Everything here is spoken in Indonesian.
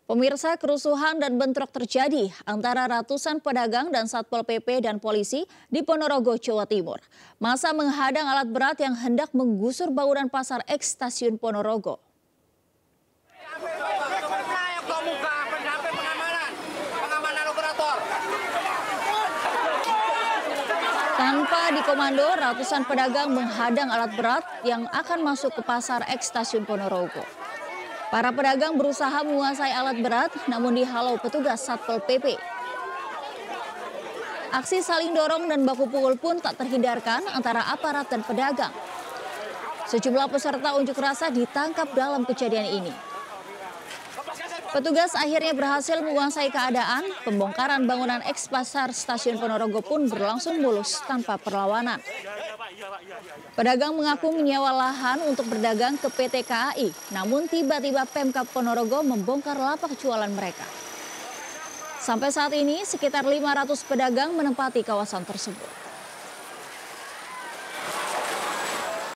Pemirsa, kerusuhan dan bentrok terjadi antara ratusan pedagang dan Satpol PP dan polisi di Ponorogo, Jawa Timur. Massa menghadang alat berat yang hendak menggusur bangunan pasar eks stasiun Ponorogo. Tanpa dikomando, ratusan pedagang menghadang alat berat yang akan masuk ke pasar eks stasiun Ponorogo. Para pedagang berusaha menguasai alat berat, namun dihalau petugas Satpol PP. Aksi saling dorong dan baku pukul pun tak terhindarkan antara aparat dan pedagang. Sejumlah peserta unjuk rasa ditangkap dalam kejadian ini. Petugas akhirnya berhasil menguasai keadaan. Pembongkaran bangunan eks pasar stasiun Ponorogo pun berlangsung mulus tanpa perlawanan. Pedagang mengaku menyewa lahan untuk berdagang ke PT KAI, namun tiba-tiba Pemkab Ponorogo membongkar lapak jualan mereka. Sampai saat ini sekitar 500 pedagang menempati kawasan tersebut.